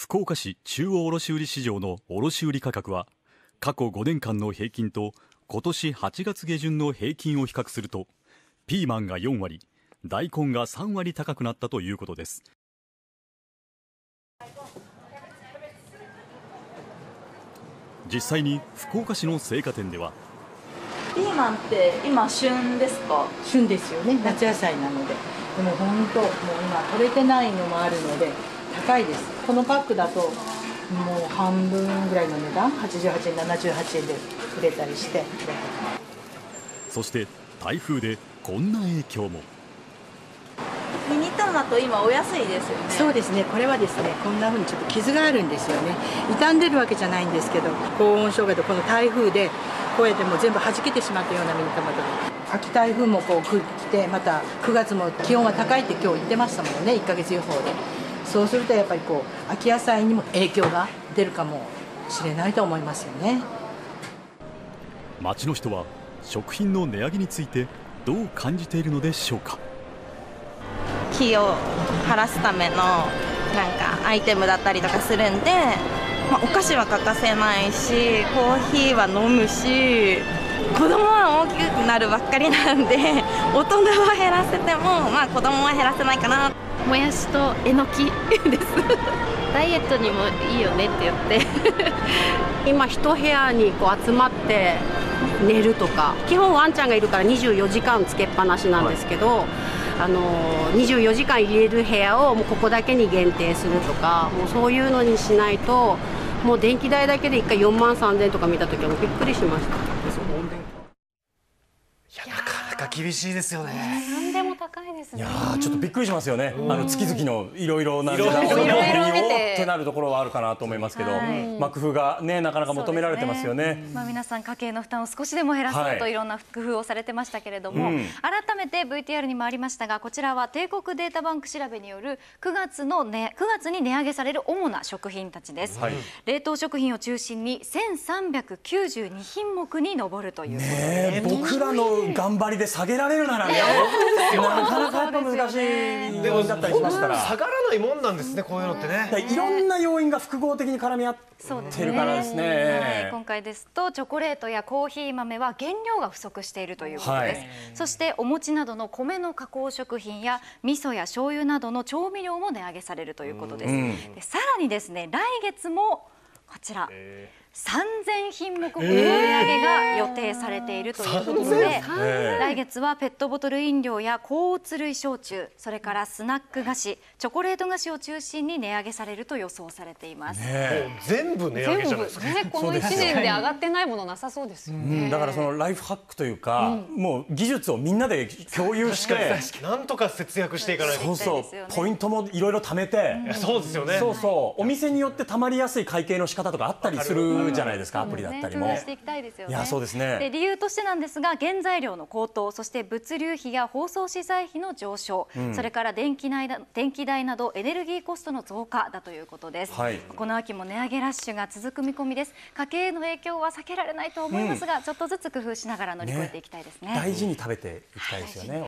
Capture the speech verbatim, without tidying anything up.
福岡市中央卸売市場の卸売価格は過去ごねんかんの平均と今年はちがつげじゅんの平均を比較するとピーマンがよんわり、大根がさんわり高くなったということです。実際に福岡市の青果店ではピーマンって今旬ですか？ 旬ですよね、夏野菜なので。でも本当もう今取れてないのもあるので高いです。このパックだともう半分ぐらいの値段、はちじゅうはちえん、ななじゅうはちえんで売れたりして。 そして台風でこんな影響も。 ミニトマト今お安いですよね。 そうですね、これはですね、こんな風にちょっと傷があるんですよね。傷んでるわけじゃないんですけど、高温障害とこの台風でこうやってもう全部弾けてしまったようなミニトマトで、秋台風もこう来て、またくがつも気温が高いって今日言ってましたもんね、いっかげつ予報で。そうするとやっぱりこう秋野菜にも影響が出るかもしれないと思いますよね。 街の人は食品の値上げについてどう感じているのでしょうか。 気を晴らすためのなんかアイテムだったりとかするんで、まあ、お菓子は欠かせないし、コーヒーは飲むし、子供は大きくなるばっかりなんで、大人は減らせても、まあ、子供は減らせないかな。 もやしとえのきですダイエットにもいいよねって言って今一部屋にこう集まって寝るとか、基本ワンちゃんがいるからにじゅうよじかんつけっぱなしなんですけど、はい、あのにじゅうよじかん入れる部屋をもうここだけに限定するとか、もうそういうのにしないと、もう電気代だけでいっかいよんまんさんぜんえんとか見たときはもうびっくりしました。 いや、なかなか厳しいですよね。 何でも高いですね。 いやー、ちょっとびっくりしますよね。あの月々のいろいろな値段をってなるところはあるかなと思いますけど、まあ工夫がね、なかなか求められてますよね。 まあ皆さん家計の負担を少しでも減らそうといろんな工夫をされてましたけれども、改めて ブイティーアール にもありましたが、こちらは帝国データバンク調べによるくがつのねくがつに値上げされる主な食品たちです。冷凍食品を中心にせんさんびゃくきゅうじゅうにひんもくに上るということです。 僕らの頑張りで下げられるならね、なかなかやっぱ難しい要因だったりしますから。 下がらないもんなんですね、こういうのってね。 いろんな要因が複合的に絡み合ってるからですね。 今回ですとチョコレートやコーヒー豆は原料が不足しているということです。そしてお餅などの米の加工食品や味噌や醤油などの調味料も値上げされるということです。でさらにですね、来月もこちらさんぜんひんもくほどの値上げが予定されているということで、来月はペットボトル飲料や高圧類焼酎、それからスナック菓子、チョコレート菓子を中心に値上げされると予想されています。 全部値上げじゃないですか。 ね、このいちねんで上がってないものなさそうですよね。 だからそのライフハックというか、もう技術をみんなで共有してなんとか節約していかないと。 そうそう、ポイントもいろいろ貯めて、 そうですよね。 そうそう、お店によって貯まりやすい会計の仕方とかあったりするじゃないですか、アプリだったりも。いや、そうですね。 で理由としてなんですが、原材料の高騰、そして物流費や包装資材費の上昇、うん、それから電気代な電気代などエネルギーコストの増加だということです。はい、この秋も値上げラッシュが続く見込みです。家計への影響は避けられないと思いますが、うん、ちょっとずつ工夫しながら乗り越えていきたいですね。 大事に食べていきたいですよね。